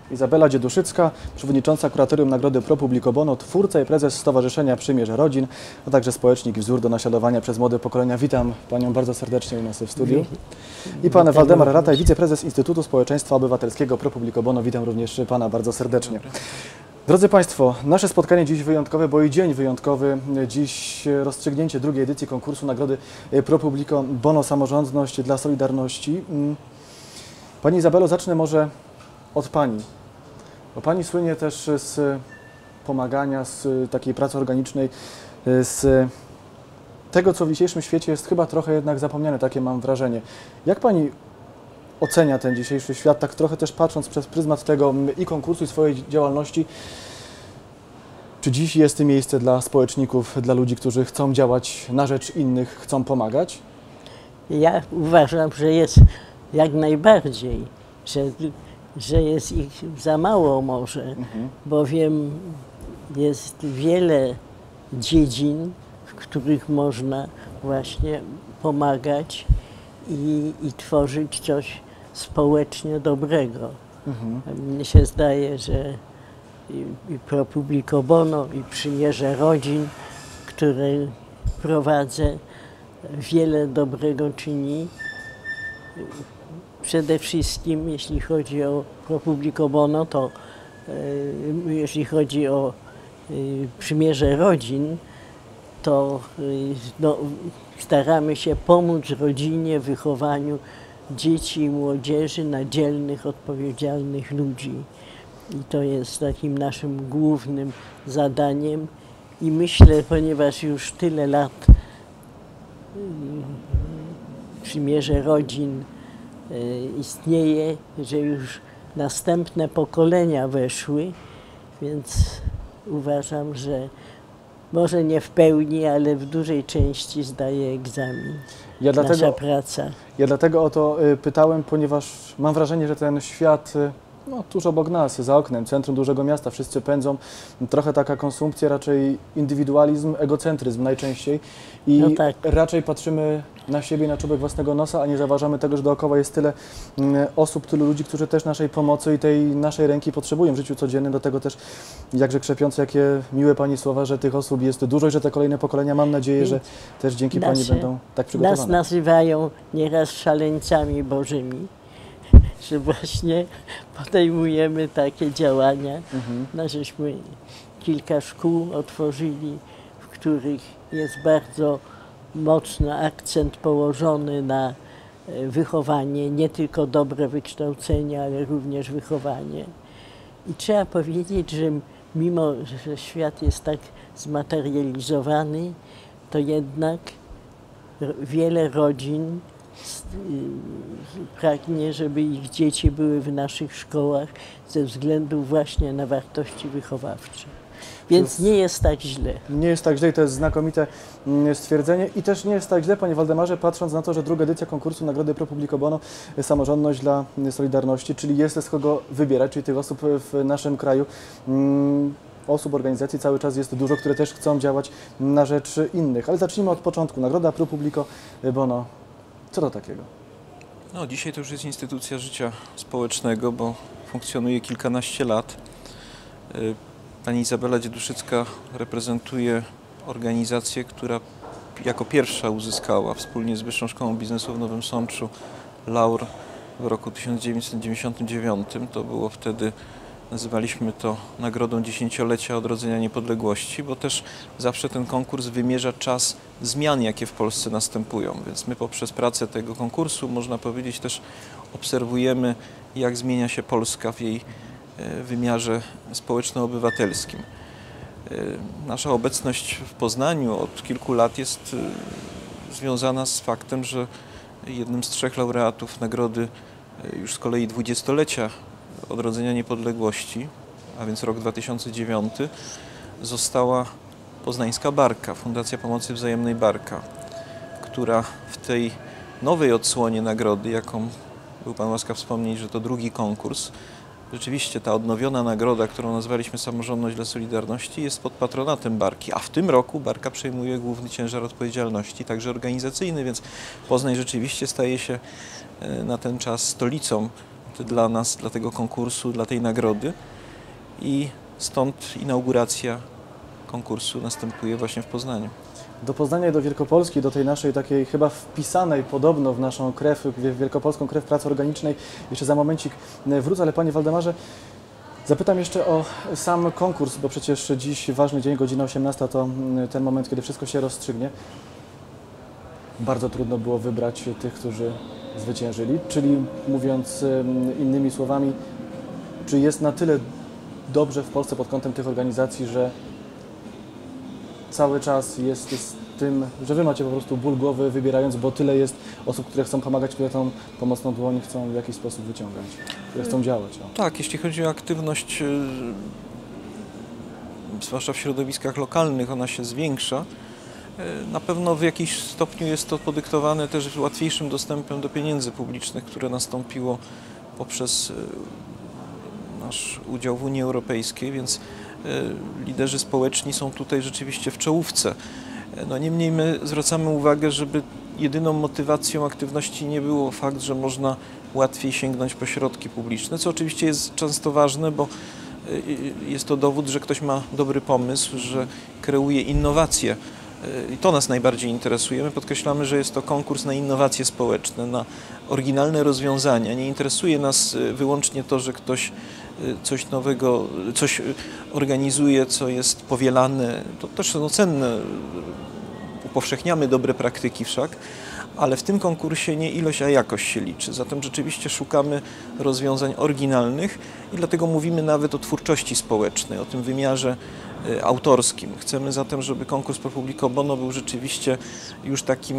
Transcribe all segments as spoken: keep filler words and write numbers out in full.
Izabela Dzieduszycka, przewodnicząca Kuratorium Nagrody Pro Publico Bono, twórca i prezes Stowarzyszenia Przymierze Rodzin, a także społecznik i wzór do naśladowania przez młode pokolenia. Witam Panią bardzo serdecznie u nas w studiu. I Pan Waldemar Rataj, wiceprezes Instytutu Społeczeństwa Obywatelskiego Pro Publico Bono. Witam również Pana bardzo serdecznie. Drodzy Państwo, nasze spotkanie dziś wyjątkowe, bo i dzień wyjątkowy. Dziś rozstrzygnięcie drugiej edycji konkursu Nagrody Pro Publico Bono Samorządność dla Solidarności. Pani Izabelo, zacznę może od Pani, bo Pani słynie też z pomagania, z takiej pracy organicznej, z tego, co w dzisiejszym świecie jest chyba trochę jednak zapomniane, takie mam wrażenie. Jak Pani ocenia ten dzisiejszy świat, tak trochę też patrząc przez pryzmat tego i konkursu, i swojej działalności? Czy dziś jest miejsce dla społeczników, dla ludzi, którzy chcą działać na rzecz innych, chcą pomagać? Ja uważam, że jest jak najbardziej, że, że jest ich za mało może, mhm. bowiem jest wiele dziedzin, w których można właśnie pomagać i, i tworzyć coś społecznie dobrego. Mhm. Mnie się zdaje, że i, i Pro Publico Bono, i Przymierze Rodzin, które prowadzę, wiele dobrego czyni. Przede wszystkim, jeśli chodzi o Pro Publico Bono, to y, jeśli chodzi o y, Przymierze Rodzin, to y, no, staramy się pomóc rodzinie w wychowaniu dzieci i młodzieży na dzielnych, odpowiedzialnych ludzi. I to jest takim naszym głównym zadaniem. I myślę, ponieważ już tyle lat y, Przymierze Rodzin y, istnieje, że już następne pokolenia weszły, więc uważam, że może nie w pełni, ale w dużej części zdaje egzamin ja nasza dlatego, praca. Ja dlatego o to y, pytałem, ponieważ mam wrażenie, że ten świat y, no, tuż obok nas, za oknem, centrum dużego miasta, wszyscy pędzą, trochę taka konsumpcja, raczej indywidualizm, egocentryzm najczęściej i no tak. raczej patrzymy na siebie, na czubek własnego nosa, a nie zauważamy tego, że dookoła jest tyle y, osób, tylu ludzi, którzy też naszej pomocy i tej naszej ręki potrzebują w życiu codziennym. Do tego też jakże krzepiące, jakie miłe Pani słowa, że tych osób jest dużo i że te kolejne pokolenia, mam nadzieję, I że też dzięki nasze, Pani będą tak przygotowane. Nas nazywają nieraz szaleńcami bożymi, że właśnie podejmujemy takie działania. Mhm. No, żeśmy kilka szkół otworzyli, w których jest bardzo mocno akcent położony na wychowanie, nie tylko dobre wykształcenie, ale również wychowanie. I trzeba powiedzieć, że mimo, że świat jest tak zmaterializowany, to jednak wiele rodzin pragnie, żeby ich dzieci były w naszych szkołach ze względu właśnie na wartości wychowawcze. Więc nie jest tak źle. Nie jest tak źle i to jest znakomite stwierdzenie. I też nie jest tak źle, Panie Waldemarze, patrząc na to, że druga edycja konkursu Nagrody Pro Publico Bono Samorządność dla Solidarności, czyli jest z kogo wybierać, czyli tych osób w naszym kraju, osób, organizacji cały czas jest dużo, które też chcą działać na rzecz innych. Ale zacznijmy od początku. Nagroda Pro Publico Bono. Co to takiego? No, dzisiaj to już jest instytucja życia społecznego, bo funkcjonuje kilkanaście lat. Pani Izabela Dzieduszycka reprezentuje organizację, która jako pierwsza uzyskała wspólnie z Wyższą Szkołą Biznesu w Nowym Sączu laur w roku tysiąc dziewięćset dziewięćdziesiątym dziewiątym. To było wtedy, nazywaliśmy to Nagrodą Dziesięciolecia Odrodzenia Niepodległości, bo też zawsze ten konkurs wymierza czas zmian, jakie w Polsce następują. Więc my poprzez pracę tego konkursu, można powiedzieć, też obserwujemy, jak zmienia się Polska w jej wymiarze społeczno-obywatelskim. Nasza obecność w Poznaniu od kilku lat jest związana z faktem, że jednym z trzech laureatów nagrody już z kolei dwudziestolecia Odrodzenia Niepodległości, a więc rok dwa tysiące dziewiąty, została poznańska Barka, Fundacja Pomocy Wzajemnej Barka, która w tej nowej odsłonie nagrody, jaką był Pan łaskaw wspomnieć, że to drugi konkurs, rzeczywiście ta odnowiona nagroda, którą nazwaliśmy Samorządność dla Solidarności, jest pod patronatem Barki, a w tym roku Barka przejmuje główny ciężar odpowiedzialności, także organizacyjny, więc Poznań rzeczywiście staje się na ten czas stolicą dla nas, dla tego konkursu, dla tej nagrody i stąd inauguracja konkursu następuje właśnie w Poznaniu. Do Poznania i do Wielkopolski, do tej naszej takiej chyba wpisanej podobno w naszą krew, w wielkopolską krew pracy organicznej, jeszcze za momencik wrócę, ale Panie Waldemarze, zapytam jeszcze o sam konkurs, bo przecież dziś ważny dzień, godzina osiemnasta to ten moment, kiedy wszystko się rozstrzygnie. Bardzo trudno było wybrać tych, którzy zwyciężyli, czyli mówiąc innymi słowami, czy jest na tyle dobrze w Polsce pod kątem tych organizacji, że cały czas jest z tym, że Wy macie po prostu ból głowy wybierając, bo tyle jest osób, które chcą pomagać, które tą pomocną dłoń chcą w jakiś sposób wyciągać, które chcą działać. No. Tak, jeśli chodzi o aktywność, zwłaszcza w środowiskach lokalnych, ona się zwiększa. Na pewno w jakimś stopniu jest to podyktowane też łatwiejszym dostępem do pieniędzy publicznych, które nastąpiło poprzez nasz udział w Unii Europejskiej, więc liderzy społeczni są tutaj rzeczywiście w czołówce. No niemniej my zwracamy uwagę, żeby jedyną motywacją aktywności nie było fakt, że można łatwiej sięgnąć po środki publiczne, co oczywiście jest często ważne, bo jest to dowód, że ktoś ma dobry pomysł, że kreuje innowacje. I to nas najbardziej interesuje. My podkreślamy, że jest to konkurs na innowacje społeczne, na oryginalne rozwiązania. Nie interesuje nas wyłącznie to, że ktoś coś nowego, coś organizuje, co jest powielane. To też są cenne, upowszechniamy dobre praktyki wszak, ale w tym konkursie nie ilość, a jakość się liczy. Zatem rzeczywiście szukamy rozwiązań oryginalnych i dlatego mówimy nawet o twórczości społecznej, o tym wymiarze autorskim. Chcemy zatem, żeby konkurs Pro Publico Bono był rzeczywiście już takim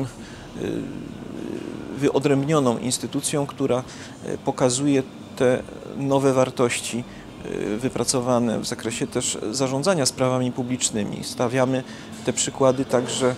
wyodrębnioną instytucją, która pokazuje te nowe wartości wypracowane w zakresie też zarządzania sprawami publicznymi. Stawiamy te przykłady także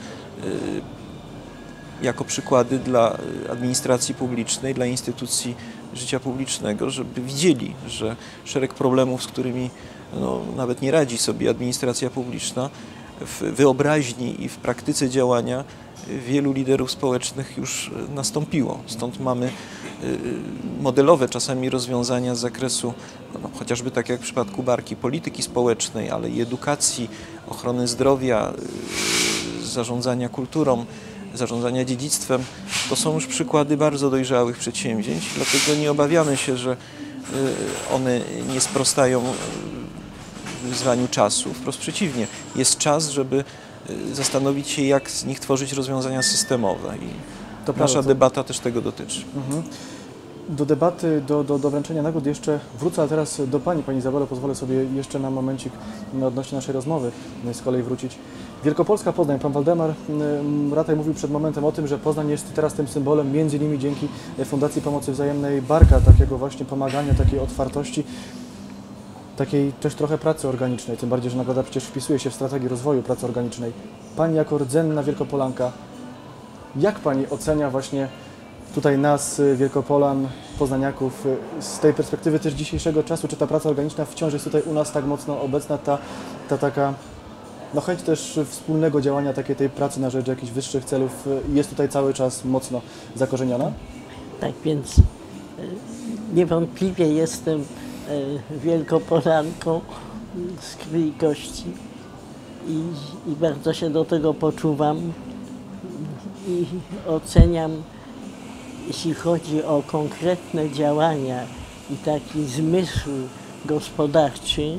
jako przykłady dla administracji publicznej, dla instytucji życia publicznego, żeby widzieli, że szereg problemów, z którymi no, nawet nie radzi sobie administracja publiczna, w wyobraźni i w praktyce działania wielu liderów społecznych już nastąpiło. Stąd mamy modelowe czasami rozwiązania z zakresu no, chociażby tak jak w przypadku barki polityki społecznej, ale i edukacji, ochrony zdrowia, zarządzania kulturą, zarządzania dziedzictwem. To są już przykłady bardzo dojrzałych przedsięwzięć, dlatego nie obawiamy się, że one nie sprostają wyzwaniu czasu. Wprost przeciwnie, jest czas, żeby zastanowić się, jak z nich tworzyć rozwiązania systemowe i to nasza prawda, debata też tego dotyczy. Mhm. Do debaty, do, do, do wręczenia nagród jeszcze wrócę, a teraz do Pani, Pani Izabelo, pozwolę sobie jeszcze na momencik odnośnie naszej rozmowy z kolei wrócić. Wielkopolska, Poznań. Pan Waldemar Rataj mówił przed momentem o tym, że Poznań jest teraz tym symbolem, między innymi dzięki Fundacji Pomocy Wzajemnej Barka, takiego właśnie pomagania, takiej otwartości, takiej też trochę pracy organicznej, tym bardziej, że nagroda przecież wpisuje się w strategię rozwoju pracy organicznej. Pani jako rdzenna Wielkopolanka, jak Pani ocenia właśnie tutaj nas, Wielkopolan, poznaniaków, z tej perspektywy też dzisiejszego czasu, czy ta praca organiczna wciąż jest tutaj u nas tak mocno obecna, ta, ta taka no chęć też wspólnego działania, takiej tej pracy na rzecz jakichś wyższych celów jest tutaj cały czas mocno zakorzeniona? Tak więc niewątpliwie jestem Wielkopolanką z krwi i kości i, i bardzo się do tego poczuwam i oceniam, jeśli chodzi o konkretne działania i taki zmysł gospodarczy,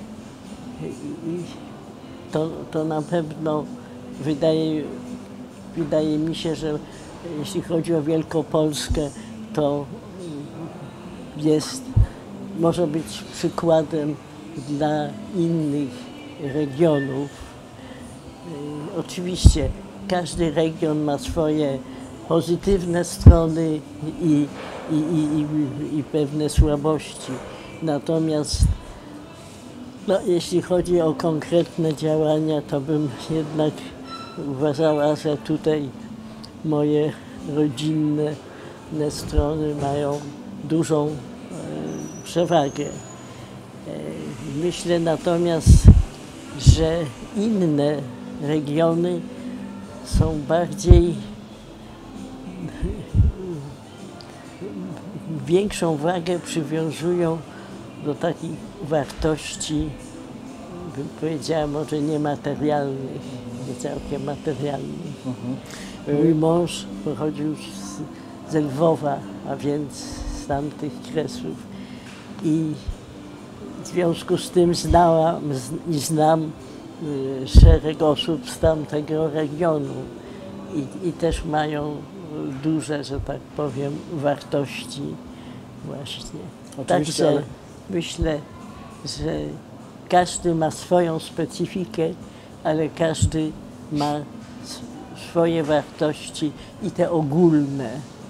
to, to na pewno wydaje, wydaje mi się, że jeśli chodzi o Wielkopolskę, to jest, może być przykładem dla innych regionów. Oczywiście każdy region ma swoje pozytywne strony i, i, i, i pewne słabości. Natomiast no, jeśli chodzi o konkretne działania, to bym jednak uważała, że tutaj moje rodzinne strony mają dużą e, przewagę. E, myślę natomiast, że inne regiony są bardziej większą wagę przywiązują do takich wartości, bym powiedziała, może niematerialnych, nie całkiem materialnych. Mhm. Mój mąż pochodził z, z Lwowa, a więc z tamtych kresów i w związku z tym znałam i znam y, szereg osób z tamtego regionu i, i też mają duże, że tak powiem, wartości właśnie. Oczywiście, Także ale... myślę, że każdy ma swoją specyfikę, ale każdy ma swoje wartości i te ogólne.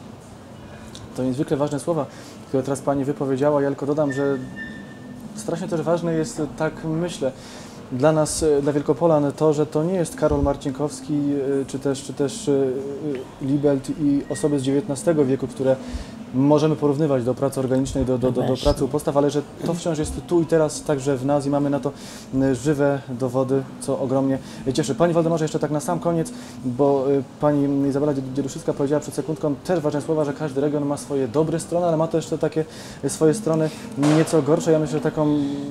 To niezwykle ważne słowa, które teraz Pani wypowiedziała. Ja tylko dodam, że strasznie też ważne jest, tak myślę, dla nas, dla Wielkopolan, to, że to nie jest Karol Marcinkowski, czy też, czy też Libelt i osoby z dziewiętnastego wieku, które możemy porównywać do pracy organicznej, do, do, do, do pracy u podstaw, ale że to wciąż jest tu i teraz także w nas i mamy na to żywe dowody, co ogromnie cieszy. Pani Waldemarze, jeszcze tak na sam koniec, bo Pani Izabela Dzieduszycka powiedziała przed sekundką też ważne słowa, że każdy region ma swoje dobre strony, ale ma też te takie swoje strony nieco gorsze. Ja myślę, że taką...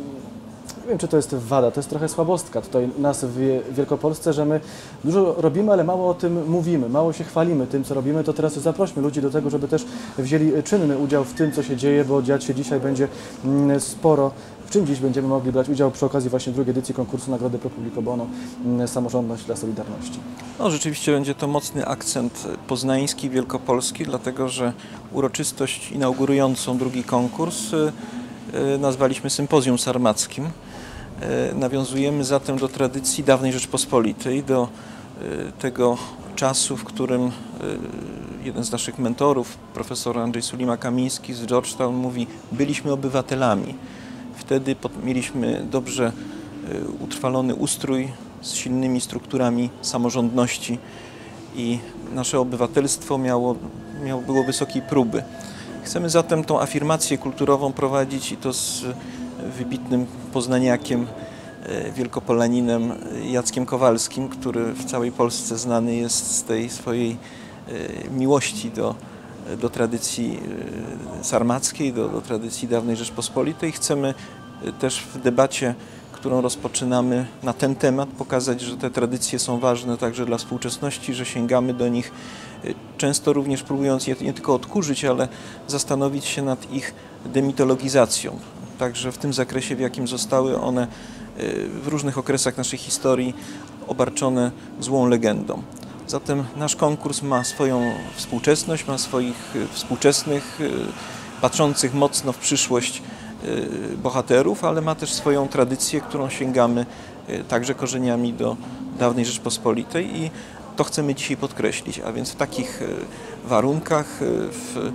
Nie wiem, czy to jest wada, to jest trochę słabostka tutaj nas w Wielkopolsce, że my dużo robimy, ale mało o tym mówimy, mało się chwalimy tym, co robimy. To teraz zaprośmy ludzi do tego, żeby też wzięli czynny udział w tym, co się dzieje, bo dziać się dzisiaj będzie sporo. W czym dziś będziemy mogli brać udział przy okazji właśnie drugiej edycji konkursu Nagrody Pro Publico Bono Samorządność dla Solidarności? No, rzeczywiście będzie to mocny akcent poznański, wielkopolski, dlatego że uroczystość inaugurującą drugi konkurs nazwaliśmy Sympozjum Sarmackim. Nawiązujemy zatem do tradycji dawnej Rzeczpospolitej, do tego czasu, w którym jeden z naszych mentorów, profesor Andrzej Sulima-Kamiński z Georgetown mówi: byliśmy obywatelami. Wtedy mieliśmy dobrze utrwalony ustrój z silnymi strukturami samorządności i nasze obywatelstwo miało, miało, było wysokiej próby. Chcemy zatem tą afirmację kulturową prowadzić i to z wybitnym poznaniakiem, wielkopolaninem Jackiem Kowalskim, który w całej Polsce znany jest z tej swojej miłości do, do tradycji sarmackiej, do, do tradycji dawnej Rzeczpospolitej. Chcemy też w debacie, którą rozpoczynamy na ten temat, pokazać, że te tradycje są ważne także dla współczesności, że sięgamy do nich, często również próbując je nie tylko odkurzyć, ale zastanowić się nad ich demitologizacją. Także w tym zakresie, w jakim zostały one w różnych okresach naszej historii obarczone złą legendą. Zatem nasz konkurs ma swoją współczesność, ma swoich współczesnych, patrzących mocno w przyszłość bohaterów, ale ma też swoją tradycję, którą sięgamy także korzeniami do dawnej Rzeczpospolitej i to chcemy dzisiaj podkreślić, a więc w takich warunkach, w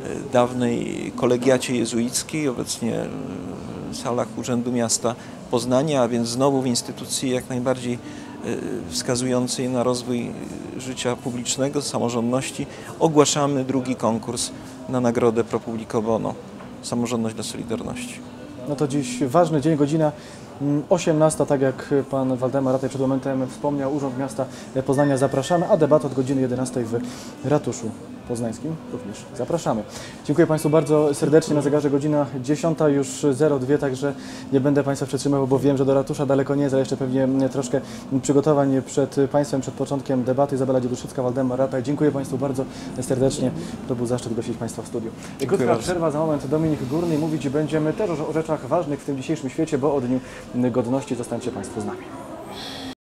dawnej kolegiacie jezuickiej, obecnie w salach Urzędu Miasta Poznania, a więc znowu w instytucji jak najbardziej wskazującej na rozwój życia publicznego, samorządności, ogłaszamy drugi konkurs na Nagrodę Pro Publico Bono Samorządność dla Solidarności. No to dziś ważny dzień, godzina osiemnasta, tak jak Pan Waldemar Rataj przed momentem wspomniał, Urząd Miasta Poznania zapraszamy, a debatę od godziny jedenastej w Ratuszu Poznańskim również zapraszamy. Dziękuję Państwu bardzo serdecznie. Na zegarze godzina dziesiąta, już zero dwa, także nie będę Państwa przetrzymywał, bo wiem, że do ratusza daleko nie jest, ale jeszcze pewnie troszkę przygotowań przed Państwem, przed początkiem debaty. Izabela Dzieduszycka, Waldemar Rataj. Dziękuję Państwu bardzo serdecznie. To był zaszczyt gościć Państwa w studiu. Krótka przerwa, za moment Dominik Górny. Mówić będziemy też o rzeczach ważnych w tym dzisiejszym świecie, bo o Dniu Godności. Zostańcie Państwo z nami.